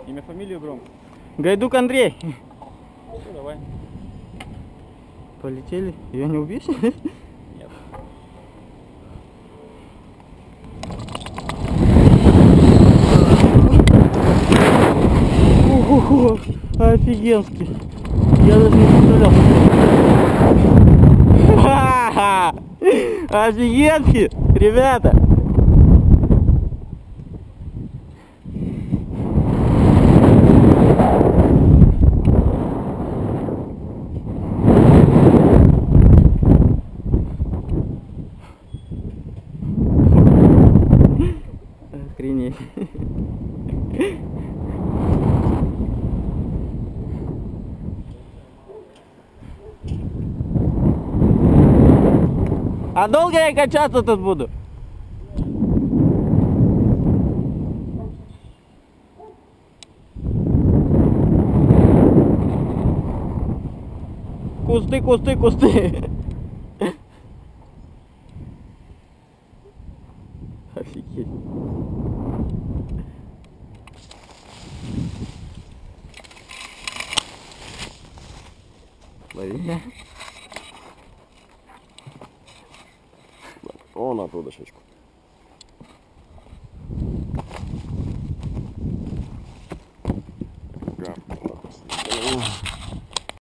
Имя, фамилию громко. Гайдук Андрей. Все, давай. Полетели. Я не убийца? Нет. Ого, офигенски. Я даже не представлял. Ха-ха! Офигенски, ребята. Охренеть. А долго я качаться тут буду? Кусты, кусты, кусты. Офигеть. Лови. Вон оттуда щечку.